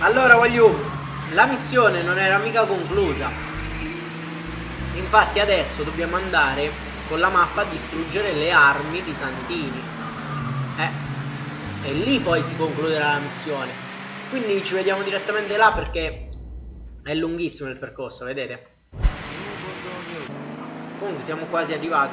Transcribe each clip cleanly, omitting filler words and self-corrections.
Allora voglio... La missione non era mica conclusa. Infatti adesso dobbiamo andare con la mappa a distruggere le armi di Santini. E lì poi si concluderà la missione. Quindi ci vediamo direttamente là perché è lunghissimo il percorso, vedete? Comunque siamo quasi arrivati.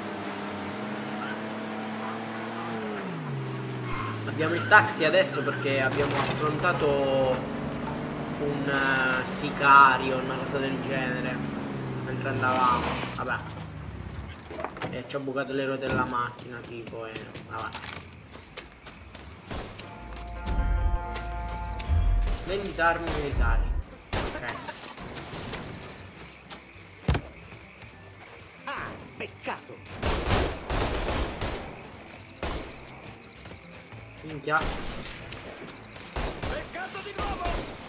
Abbiamo il taxi adesso perché abbiamo affrontato un sicario, una cosa del genere, mentre andavamo. Vabbè. E ci ho bucato le ruote della macchina tipo e vabbè. Vendita armi militari. Ok. Ah, peccato. Minchia. Peccato di nuovo.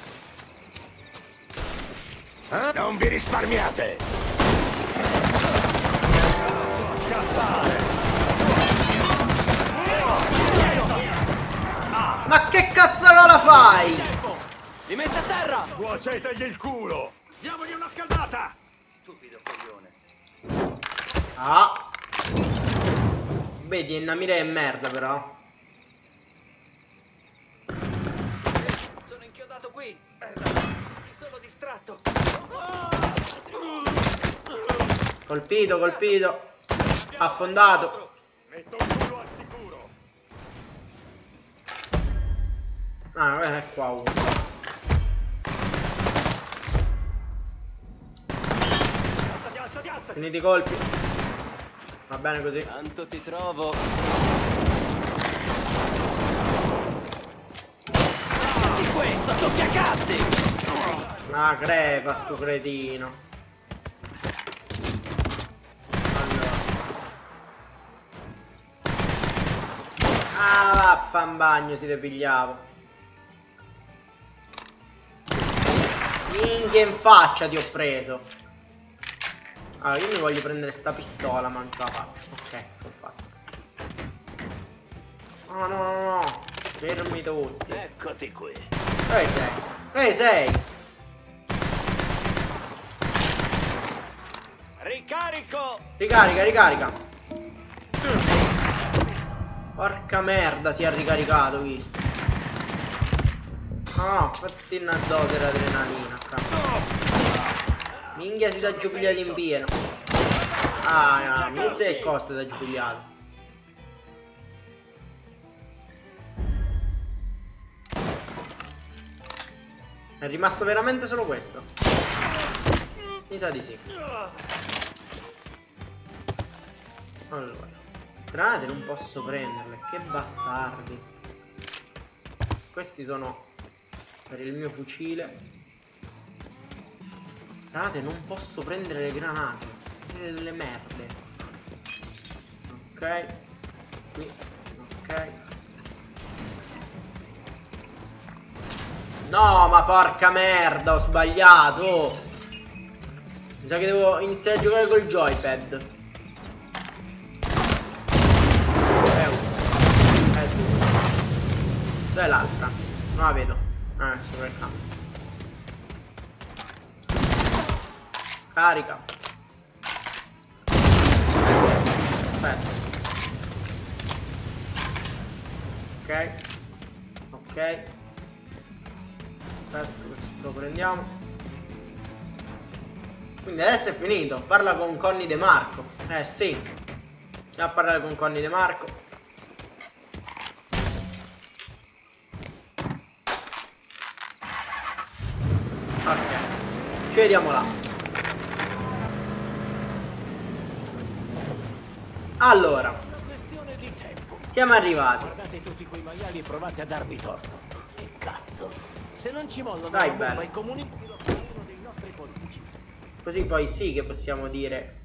Non vi risparmiate! Scappare! Ma che cazzarola fai? Li mette a terra. Cuocetegli il culo! Diamogli una scaldata. Stupido coglione. Ah. Vedi, una mira è merda però. Sono inchiodato qui. Mi sono distratto. Colpito, colpito. Affondato. Metto il culo al sicuro! Ah, è qua uno. Finiti i colpi. Va bene così. Tanto ti trovo. Di questo, socchiacazzi! Ah, crepa sto cretino. Allora. Ah, vaffanbagno, si te pigliavo. Minchia in faccia ti ho preso. Allora, io mi voglio prendere sta pistola, ma non ce la faccio. Ok, l'ho fatto. Oh no, no, no. Fermi tutti. Eccoti qui. Dove sei? Dove sei? Ricarico! Ricarica, ricarica. Porca merda, si è ricaricato, visto. No, fatti una dose d'adrenalina. Minchia, si dà giubigliato in pieno. Ah, inizia che costa da giubigliato. È rimasto veramente solo questo? Mi sa di sì. Allora, granate non posso prenderle, che bastardi. Questi sono per il mio fucile. Granate, non posso prendere le granate. Siete delle merde. Ok. Qui. Ok. No, ma porca merda, ho sbagliato. Mi sa che devo iniziare a giocare col joypad. Dov'è l'altra? Non la vedo. Ah, è sopra il campo. Carica. Aspetta. Ok. Ok. Aspetta, questo lo prendiamo. Quindi adesso è finito. Parla con Conny De Marco. Sì. Andiamo a parlare con Conny De Marco. Ok. Ci vediamo là. Allora, siamo arrivati. Guardate tutti quei maiali e provate a darvi torto. Che cazzo? Se non ci mollano Dai, la bomba bello. e comunicano uno dei nostri politici. Così poi sì che possiamo dire.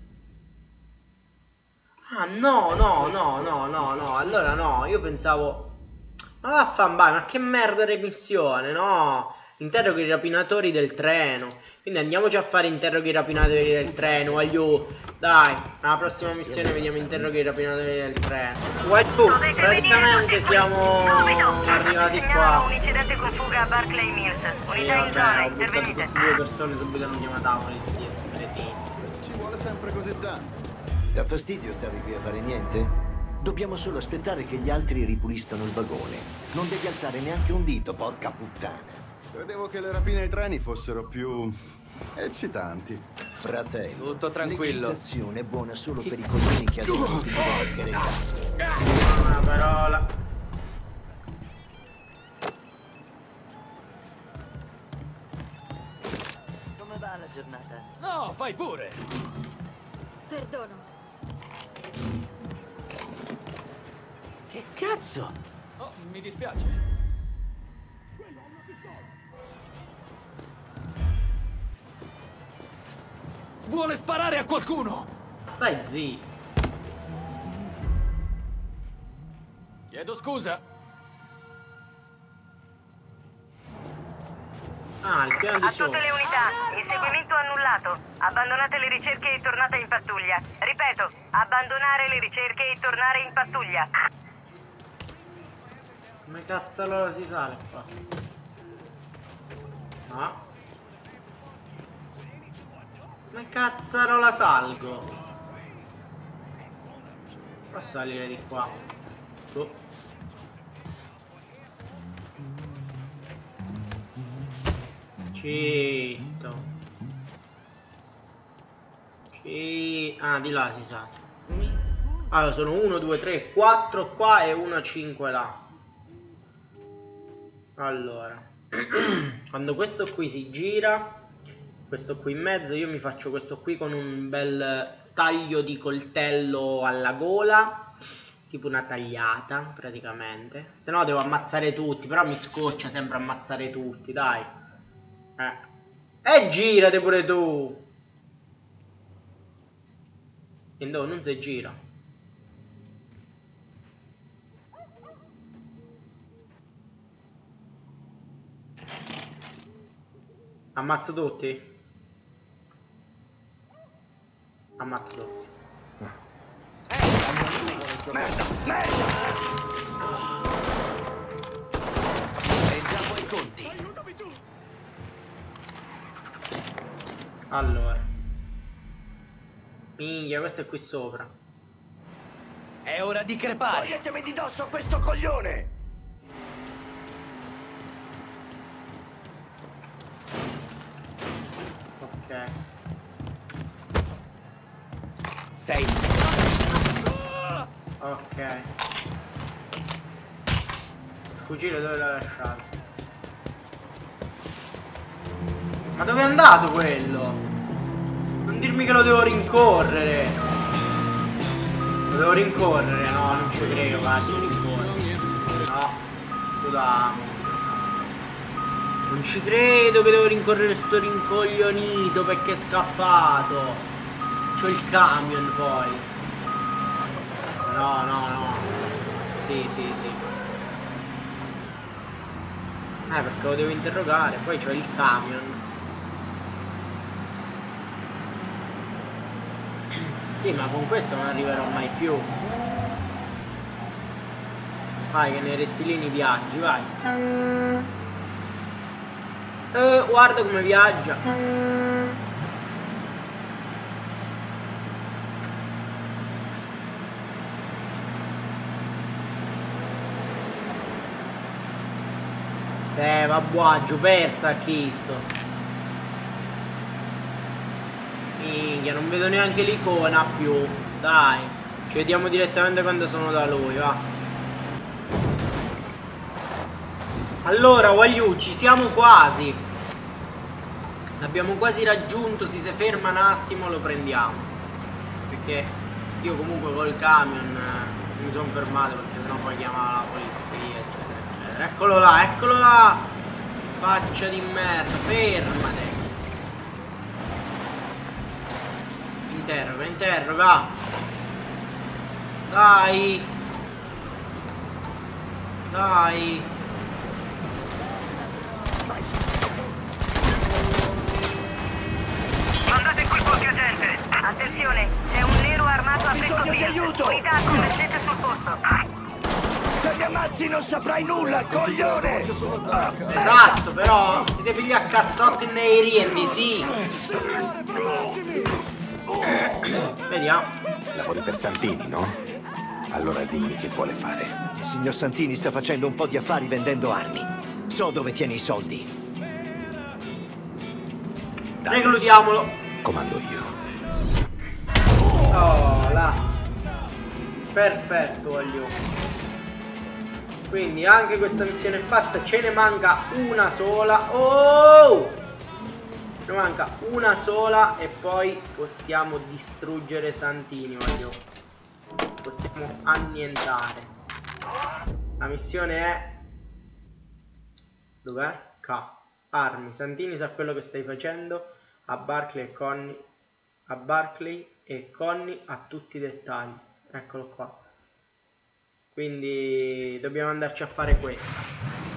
Ah no, no, no, no, no, no. Allora no, io pensavo. Ma vaffanbare, ma che merda di missione, no? Interroghi i rapinatori del treno. Quindi andiamoci a fare interroghi i rapinatori del treno. Voglio. Dai, alla prossima missione vediamo interroghi i rapinatori del treno. Praticamente siamo arrivati qua. Un incidente con fuga a Barclay Mills. Unità in Vabbè, zona, ho buttato intervenite. su 2 persone subito hanno chiamato la polizia, sti cretini. Ci vuole sempre così tanto. Da fastidio stavi qui a fare niente? Dobbiamo solo aspettare che gli altri ripuliscano il vagone. Non devi alzare neanche un dito, porca puttana. Credevo che le rapine ai treni fossero più eccitanti. Fratello, Tutto tranquillo. l'eccitazione è buona solo per i coglioni che hanno tutti di Una parola. Come va la giornata? No, fai pure. Perdono. Che cazzo? Oh, mi dispiace. Vuole sparare a qualcuno! Stai zitto. Chiedo scusa. Ah, il piano A di tutte sopra. le unità, inseguimento annullato. Abbandonate le ricerche e tornate in pattuglia. Ripeto, abbandonare le ricerche e tornare in pattuglia. Come cazzo si sale qua? No. Come cazzarola salgo? Posso salire di qua? Oh. Citto. Ah, di là si sale. Allora sono 1, 2, 3, 4 qua e 1, 5 là. Allora quando questo qui si gira, questo qui in mezzo, io mi faccio questo qui con un bel taglio di coltello alla gola, tipo una tagliata praticamente, se no devo ammazzare tutti, però mi scoccia sempre ammazzare tutti, dai. E girate pure tu. E no, non si gira. Ammazzo tutti? Ammazzo tutti. Leggiamo i conti. Allora. Minchia, questo è qui sopra. È ora di crepare. Toglietemi di dosso questo coglione! Ok. Sei. Ok. Il fucile dove l'ha lasciato? Ma dove è andato quello? Non dirmi che lo devo rincorrere. Lo devo rincorrere? No, non ci credo, faccio rincorrere. No, scusami. Non ci credo che devo rincorrere sto rincoglionito perché è scappato. C'ho il camion poi. No, no, no. Sì, sì, sì. Perché lo devo interrogare. Poi c'ho il camion. Sì, ma con questo non arriverò mai più. Vai che nei rettilini viaggi, vai. Guarda come viaggia. Se va buaggio, persa chi sto. Minchia, non vedo neanche l'icona più. Dai, ci vediamo direttamente quando sono da lui, va. Allora, Wagyu, ci siamo quasi. L'abbiamo quasi raggiunto. Se si ferma un attimo lo prendiamo. Perché io comunque col camion mi sono fermato, perché sennò poi chiama la polizia, eccetera, eccetera. Eccolo là, eccolo là. Faccia di merda, fermate. Interroga, interroga. Dai. Dai. Attenzione, c'è un nero armato a Pesco di aiuto! Unità, convergete sul posto. Se mi ammazzi non saprai nulla, coglione! Esatto, però siete figli a cazzotti nei riendi, sì. Vediamo. Lavori per Santini, no? Allora dimmi che vuole fare. Il signor Santini sta facendo un po' di affari vendendo armi. So dove tiene i soldi. Reclutiamolo. Comando io. Oh, là. Perfetto, voglio. Quindi anche questa missione è fatta. Ce ne manca una sola. Oh! Ne manca una sola e poi possiamo distruggere Santini, voglio. Possiamo annientare. La missione è... Dov'è? K. Armi. Santini sa quello che stai facendo. A Barclay e Connie. A Barclay e Connie ha tutti i dettagli. Eccolo qua. Quindi dobbiamo andarci a fare questa.